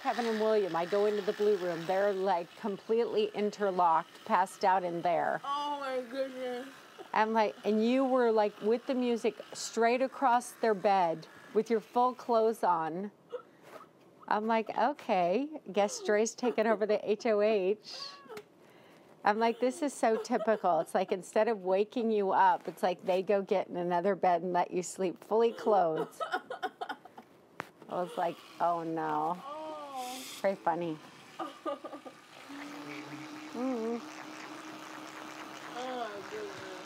Kevin and William. I go into the blue room. They're like completely interlocked, passed out in there. Oh my goodness. I'm like, and you were like with the music straight across their bed with your full clothes on. I'm like, okay, guess Dre's taking over the HOH. I'm like, this is so typical. It's like instead of waking you up, it's like they go get in another bed and let you sleep fully clothed. I was like, oh no. Oh. Very funny. Oh my goodness.